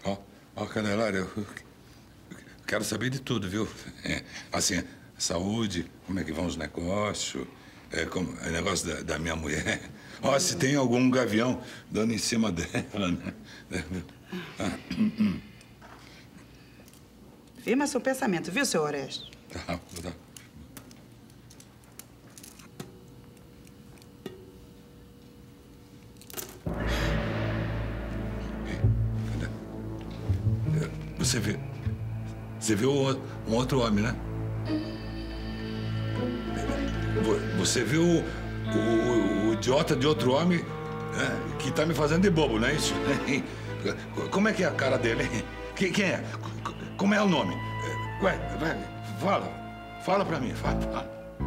Ó, Candelária, eu quero saber de tudo, viu? Assim, saúde, como é que vão os negócios, negócio da minha mulher. Ó, se tem algum gavião dando em cima dela, né? Firma seu pensamento, viu, seu Orestes? Tá. Você viu um outro homem, né? Você viu o idiota de outro homem, né, que tá me fazendo de bobo, não é isso? Como é que é a cara dele, hein? Quem é? Como é o nome? Ué, fala pra mim, fala.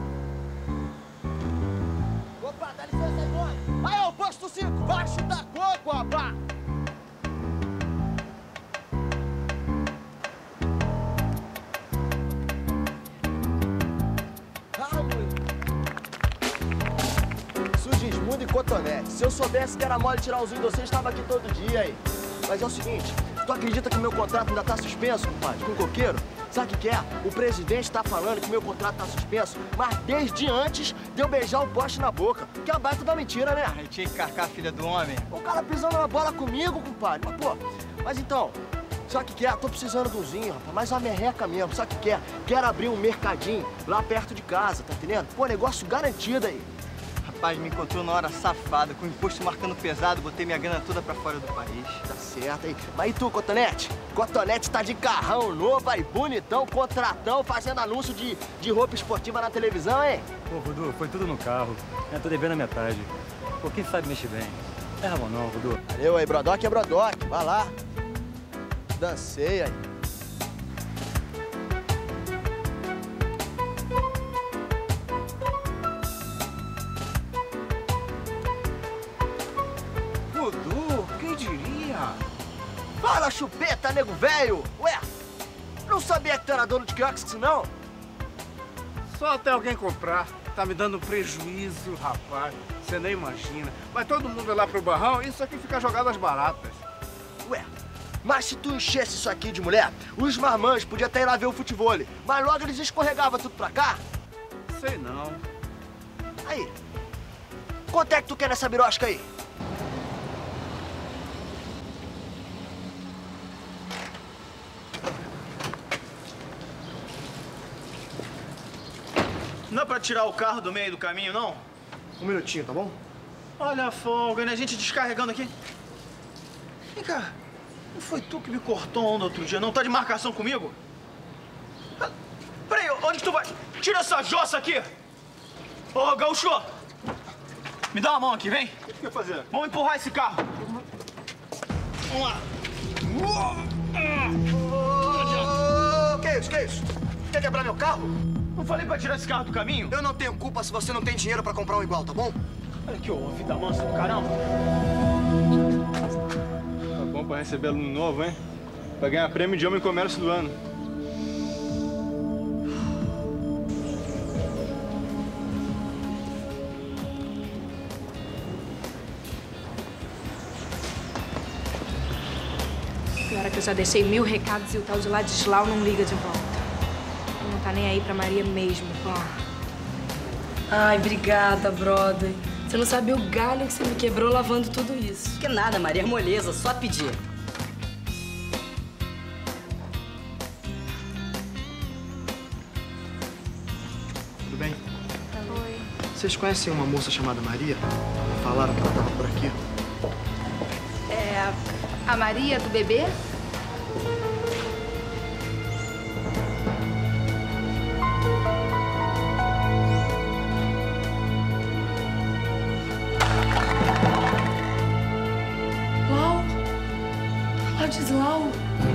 Opa, dá licença aí, mano. Aí, ó, o posto 5, vai chutar coco, rapaz. Sugismundo e cotonete. Se eu soubesse que era mole tirar os de vocês, estava aqui todo dia aí. Mas é o seguinte, tu acredita que o meu contrato ainda tá suspenso, compadre, com o coqueiro? Sabe o que é? O presidente tá falando que meu contrato tá suspenso, mas desde antes de eu beijar o poste na boca. Que é a baita da mentira, né? A gente tinha que carcar a filha do homem. O cara pisando na bola comigo, compadre. Mas, pô, então, sabe o que é? Tô precisando do zinho, rapaz, mas uma merreca mesmo. Sabe o que é? Quero abrir um mercadinho lá perto de casa, tá entendendo? Pô, negócio garantido aí. Rapaz, me encontrou na hora safada, com o imposto marcando pesado, botei minha grana toda pra fora do país. Tá certo aí. Mas e tu, Cotonete? Cotonete tá de carrão novo aí, bonitão, contratão, fazendo anúncio de roupa esportiva na televisão, hein? Pô, Vudu, foi tudo no carro. Eu tô devendo a metade. Pô, quem sabe mexer bem. Não erra não, Vudu. Valeu aí, Brodock é Brodock. Vai lá. Dancei aí. Fala, chupeta, nego velho! Ué, não sabia que tu era dono de quiosque, não? Só até alguém comprar. Tá me dando prejuízo, rapaz. Você nem imagina. Vai todo mundo lá pro barrão e isso aqui fica jogado às baratas. Ué, mas se tu enchesse isso aqui de mulher, os marmãs podiam até ir lá ver o futebol, mas logo eles escorregavam tudo pra cá? Sei não. Aí, quanto é que tu quer nessa birosca aí? Não é pra tirar o carro do meio do caminho, não? Um minutinho, tá bom? Olha a folga, né? A gente descarregando aqui. Vem cá, não foi tu que me cortou onda outro dia, não? Tá de marcação comigo? Peraí, onde que tu vai? Tira essa jossa aqui! Ô, Gaúcho! Me dá uma mão aqui, vem! O que tu quer fazer? Vamos empurrar esse carro! Vamos lá! Que isso? Quer quebrar meu carro? Não falei pra tirar esse carro do caminho? Eu não tenho culpa se você não tem dinheiro pra comprar um igual, tá bom? Olha aqui, ô, vida mansa do caramba! Tá bom pra receber aluno novo, hein? Pra ganhar prêmio de homem comércio do ano. Pior é que eu já deixei 1000 recados e o tal de Ladislau não liga de volta. Ele não tá nem aí pra Maria mesmo, pô. Ai, obrigada, brother. Você não sabe o galho que você me quebrou lavando tudo isso. Que nada, Maria, é moleza, só pedir. Tudo bem? Oi. Vocês conhecem uma moça chamada Maria? Falaram que ela tava por aqui. É a Maria do bebê? Ladislau.